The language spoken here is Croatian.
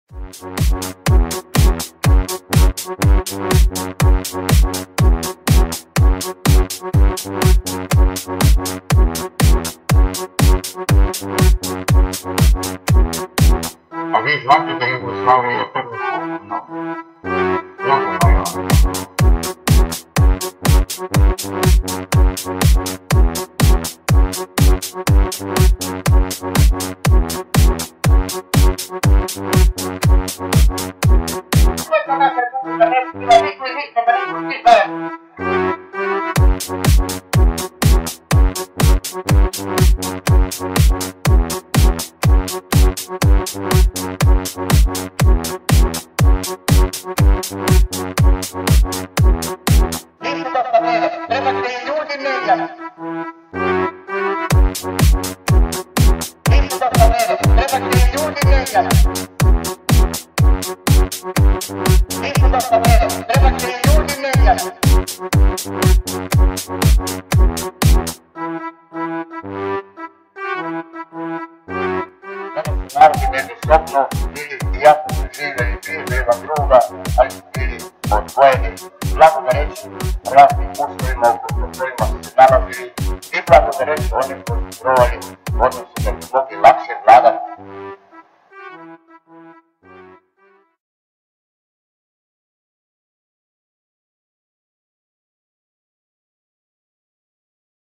A vi znate da Jugoslavija je prvo slobodno? Jako moja. Questa naša Republika neće bila niko i ništa, da niko stiže. Nisu dosta mere, trebate i ljudi menjati. Nisu dosta mere, trebate i ljudi menjati. Nisu dosta mere, trebate i ljudi menjati. Narodi međusobno bili iako su živjeli blizu jedan druga, ali su bili odvojeni, blagodareći raznim uslovima u kojima su se nalazili i blagodareći onim koji su provali odnosu da bi mogli lakše vladati